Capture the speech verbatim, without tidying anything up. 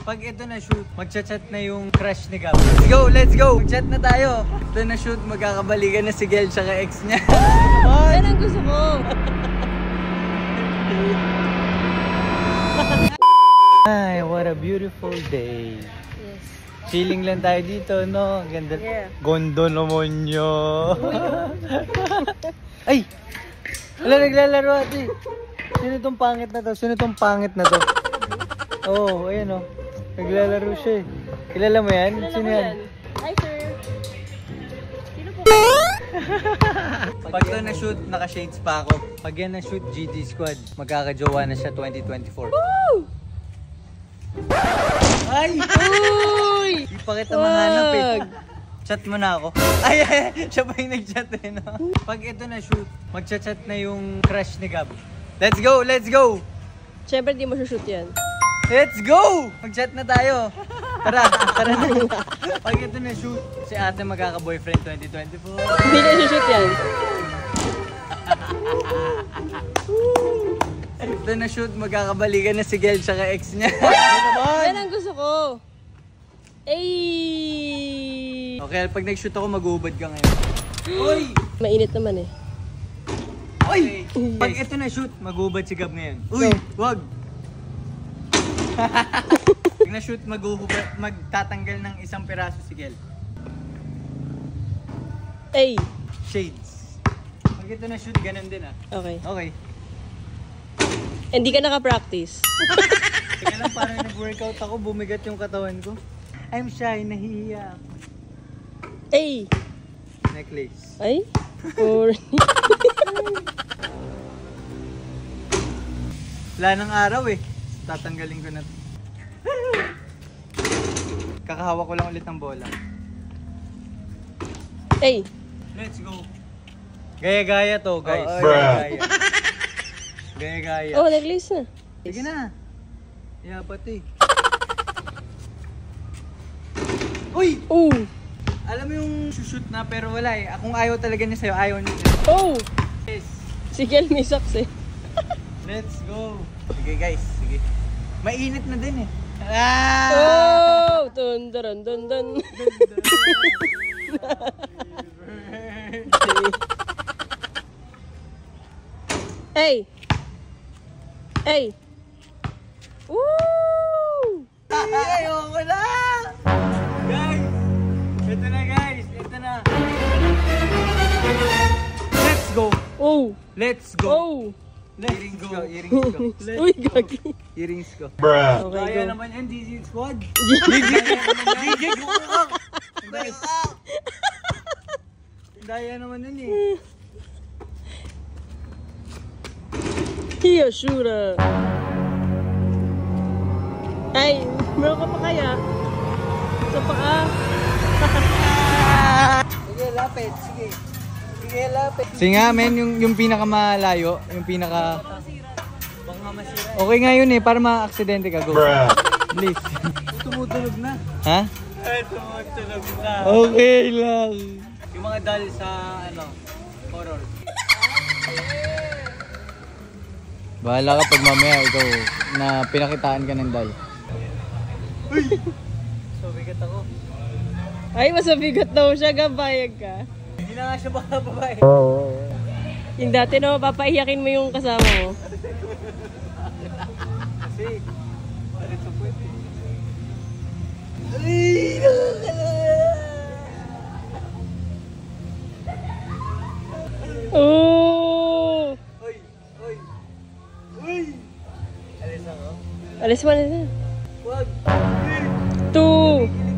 Pag ito na shoot, magchat-chat na yung crush ni Gab. Let's go, let's go! Mag-chat na tayo. Ito na shoot, magkakabalikan na si Gel tsaka ex niya. Yan ang gusto ko. Ay, what a beautiful day. Yes. Chilling lang tayo dito, no? Ganda. Yeah. Gondo naman nyo. Ay! Wala, naglalaro ate. Sino tong pangit na to? Sino tong pangit na to? Oo, oh, ayan o. Oh. Naglalaro siya eh. Kilala mo yan? Kilala Sino yan? yan? Hi sir. Sino po? Pag ito na-shoot, naka-shades pa ako. Pag yan na-shoot, G G Squad. Magkakajowa na siya twenty twenty-four. Woo! Ay! Uy! Di pa kita mahanap eh. Chat mo na ako. Ay, ay, siya pa yung nag-chat eh, no? Pag ito na-shoot, magchat-chat na yung crush ni Gab. Let's go, let's go! Siyempre di mo shoot yan. Let's go! Mag-chat na tayo. Tara, tara na. Pag ito na-shoot, si ate magkaka-boyfriend twenty twenty-four. Hindi na shoot yan. Ito na-shoot, magkakabalikan na si Gel tsaka ex niya. Yan ang gusto ko. Ay! Okay, pag nag-shoot ako, mag-uubad ka ngayon. Uy! Mainit naman eh. Uy! Pag ito na-shoot, mag-uubad si Gab ngayon. Uy! Wag! Pag na-shoot, mag-uubad, magtatanggal ng isang piraso si Gel. Ay! Shades. Pag ito na-shoot, ganun din ah. Okay. Okay. Hindi ka naka-practice. Teka lang, parang nag-workout ako, bumigat yung katawan ko. I'm shy, nahihiya ako. Ay! Necklace. Ay? Or... Wala ng araw eh. Tatanggalin ko na. Kakahawak ko lang ulit ng bola. Ay! Let's go. Gaya-gaya to, guys. Oh, Gaya-gaya. Gaya-gaya. Oh, nag-lace na. Sige na. Yapat eh. Uy! Oh! Alam mo yung shoot na pero wala eh. Kung ayaw talaga niya sa'yo, ayaw niya. Oh! Yes. Si Gel may socks eh. Let's go. Sige guys, sige. Mainit na din eh. Ah! Oh! Dun dun dun dun. Hey! Hey! Woo! Ay, ayoko na! Guys! Ito na guys! Ito na! Let's go! Oh! Let's go! Oh! Earrings ko, earrings ko. Uy, gagi. Earrings ko. Bruh. Okay, Kaya go. naman yan, D J Squad. G G. D J Squad! Daya naman yun eh. Hiya, shura. Ay, meron ka pa kaya? Sa paa. Sige, lapit. Sige. Sige, lapit. Sige nga, men, yung, yung pinakamalayo, yung pinaka... Baka masira. Okay nga yun eh, para ma-aksidente ka. Go. Bruh. Please. Tumutunog na. Ha? Ay, tumutunog na. Okay lang. Yung mga dal sa, ano, horror. Bahala ka pag mamaya ikaw na pinakitaan ka ng dal. Uy! So, bigat ako. Ay, masabigat daw siya. Gabayag ka. Hindi na nga siya baka babae. Yung dati no, papaiyakin mo yung kasama mo. Kasi, palit sa puwet eh. Ay, Oh! Uy! Uy! Uy! Alis ako? Alis mo na. Wag! Two!